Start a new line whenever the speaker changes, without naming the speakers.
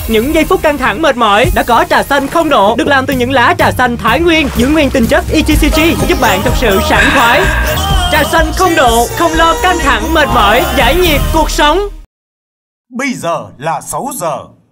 những giây phút căng thẳng mệt mỏi đã có trà xanh không độ được làm từ những lá trà xanh Thái Nguyên giữ nguyên tinh chất EGCG giúp bạn thật sự sảng khoái. Trà xanh không độ, không lo căng thẳng mệt mỏi, giải nhiệt cuộc sống.
Bây giờ là 6 giờ.